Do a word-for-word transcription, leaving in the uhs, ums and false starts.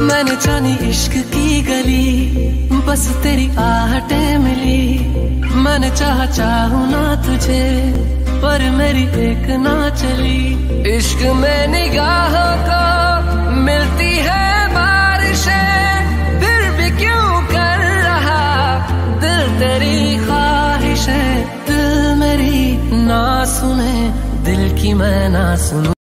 मैंने जानी इश्क की गली, बस तेरी आहटें मिली। मैंने चाहा चाहूं ना तुझे, पर मेरी एक ना चली। इश्क में निगाहों को मिलती है बारिशें, फिर भी क्यों कर रहा दिल तेरी ख्वाहिशें। दिल मेरी ना सुने, दिल की मैं ना सुनूं।